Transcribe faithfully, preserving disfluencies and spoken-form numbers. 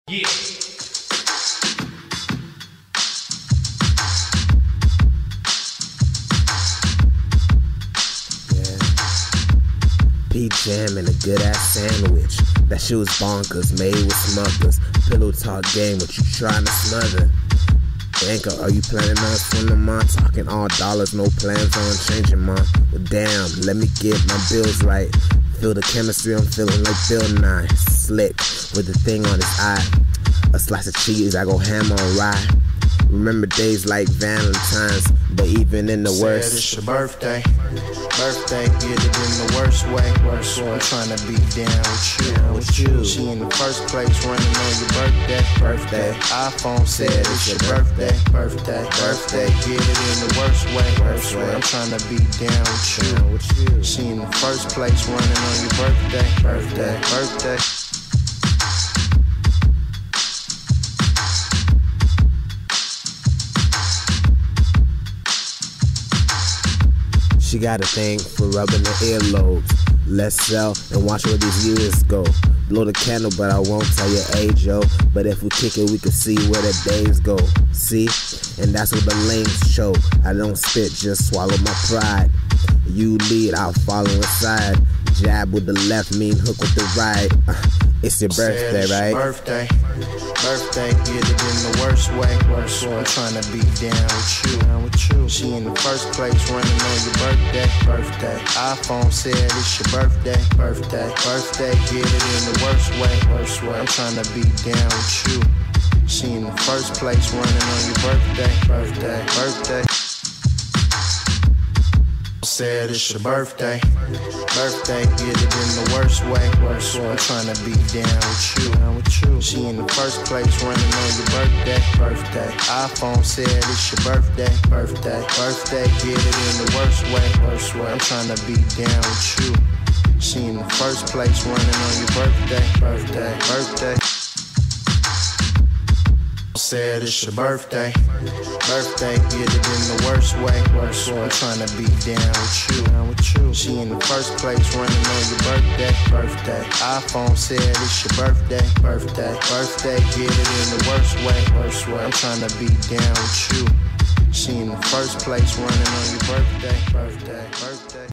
Yeah. Peach jam and a good ass sandwich. That shit was bonkers, made with Smuckers. Pillow talk game, what you trying to smother? Anchor, are you planning on swinging, ma? Talking all dollars, no plans on changing, ma. Well, damn, let me get my bills right. Feel the chemistry, I'm feeling like Bill Nye. Slick with the thing on his eye. A slice of cheese, I go ham on rye. Remember days like Valentine's, but even in the Said worst. It's your birthday, birthday, get it in the worst way. Worst way. I'm trying to be down with you. Down with you. She in the first place running on your birthday. Birthday. iPhone said it's your birthday, birthday, birthday, get it in the worst way. Worst way. I'm trying to be down with you. Down with you. She in the first place running on your birthday, birthday, birthday. She got a thing for rubbing the earlobes. Let's sell and watch where these years go. Blow the candle, but I won't tell your age, yo. But if we kick it, we can see where the days go. See? And that's what the lanes show. I don't spit, just swallow my pride. You lead, I'll follow inside. Jab with the left, mean hook with the right. Uh, it's your birthday, it's right? Your birthday, birthday, get it in the worst way. Worst way. I'm trying to be down with you. Down with you. She in the first place running on your birthday, birthday. iPhone said it's your birthday, birthday, birthday, get it in the worst way. Worst way. I'm trying to be down with you. She in the first place running on your birthday, birthday, birthday. Said it's your birthday, birthday, get it in the worst way. Worst way. I'm trying to be down with you. Down with you. She in the first place running on your birthday, birthday. iPhone said it's your birthday, birthday, birthday, get it in the worst way. Worst way. I'm trying to be down with you. She in the first place running on your birthday, birthday, birthday. Said it's your birthday, birthday, get it in the worst way. Worst way. I'm trying to be down with you. Down with you. She in the first place running on your birthday, birthday. iPhone said it's your birthday, birthday, birthday, get it in the worst way. Worst way. I'm trying to be down with you. She in the first place running on your birthday, birthday, birthday.